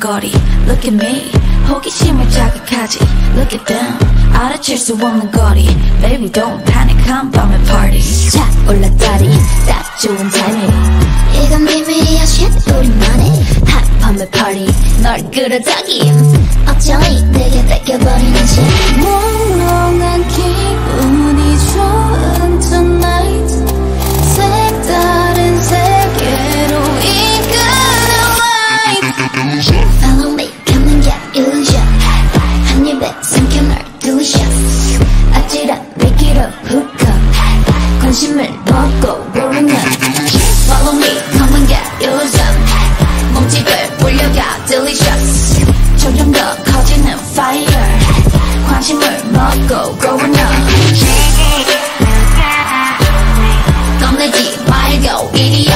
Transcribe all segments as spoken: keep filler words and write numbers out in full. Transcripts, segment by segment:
거리. Look at me, 호기심을 자극하지. Look at them, 알아챌 수 없는 거리. Baby don't panic, 한밤의 party. 자 올라다리 딱 좋은 타이밍. 이건 비밀이야 shit 우리만의 한밤의 party. 널 끌어당김 어쩌니 내게 뺏겨버리는지. 몽롱한 기분이 좋은 tonight. 색다른 세계로 이끄는 light. Follow me, come and get illusion. 한 입에 삼켜 널 두셔. 아찔한 미끼로 hook up. 관심을 먹고 growing up. Follow me, come and get illusion. 몸집을 불려가 delicious. 점점 더 커지는 fire. 관심을 먹고 growing up. 겁내지 말고 이리요.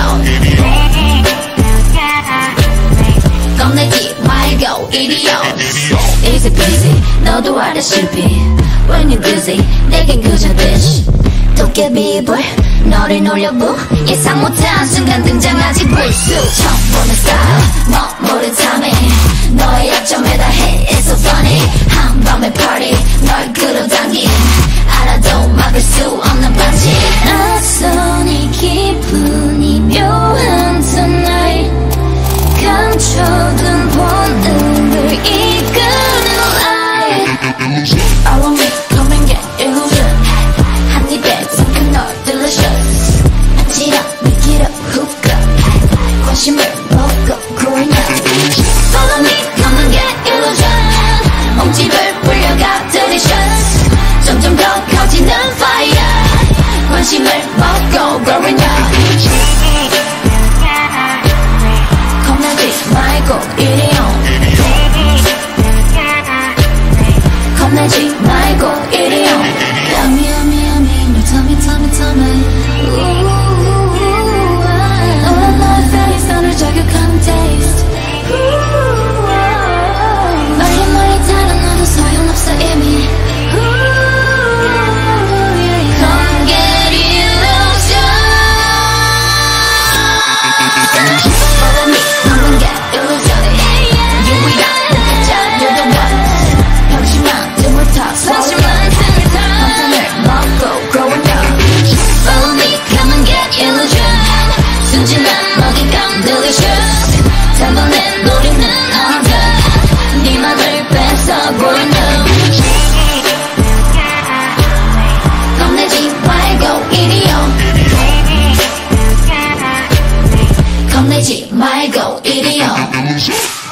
겁내지 말고 이리요. Easy peasy, 너도 알다시피 When you're busy, 내겐 그저 dish. 도깨비불 너를 놀려부. 예상 못한 순간 등장하지 불쑥. 처음 보는 style 머무른 timing. 너의 약점에다 hit it's so funny. 한밤의 party 널 끌어당김. 알아도 막을 수 없는 반지. 낯선 이 기분이 묘한 tonight. 감춰둔 본능을 이끄는 light. Follow me, come and get illusion. 한 입에 삼켜 널 delicious. 아찔한 미끼로 hook up. 관심을 먹고 growing up. Follow me, come and get illusion. 몸집을 불려가 delicious. 점점 더 커지는 fire. 관심을 먹고 growing up. 겁내지 말고 이리요. 겁내지 말고 이리요. Yummy yummy yummy 너 tummy tummy tummy. 너와 너의 face 너를 저격하는 taste. 멀리 멀리 달아나도 소용없어 이미. Come get illusion. Follow me, come and get illusion. 유일한 느낌자 you're the one. 현실만 등을 타 현실만 등을 타. 환상을 먹고 growing up. Follow me, come and get illusion. 순진한 먹잇감 delicious. 단번에 노리는 언제. 네 맘을 뺏어 growing up. 겁내지 말고 이리요. 겁내지 말고 이리요.